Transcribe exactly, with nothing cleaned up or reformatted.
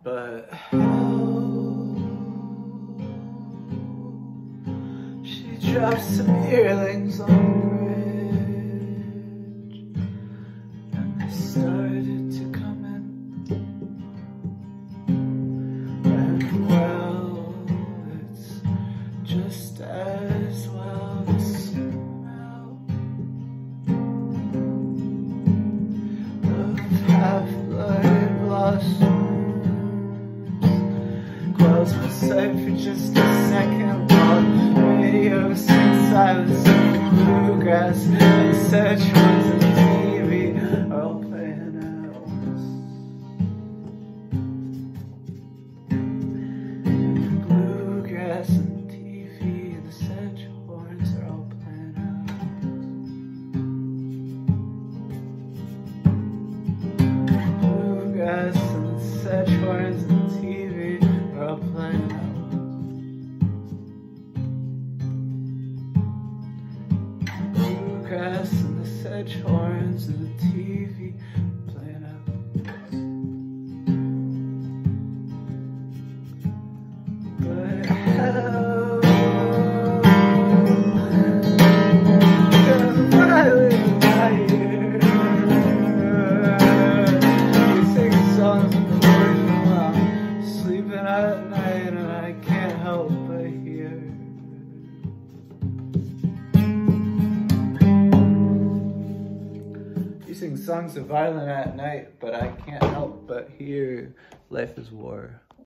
But oh, she dropped some yearlings on the bridge, and they started to come in. And well, it's just as well to smell of half-blooded blossoms. Quells will say for just a second while radio sings silence of bluegrass and sedge ones and T V are all playing out. Bluegrass and T V and the sedge horns are all playing out. Bluegrass and the sedge horns and T V are all playing out. Bluegrass and the sedge horns and the T V playing out. But how come I live my year? You sing songs in the morning while I'm sleeping at night, and I can't help but hear. You sing songs of violence at night, but I can't help but hear life is war.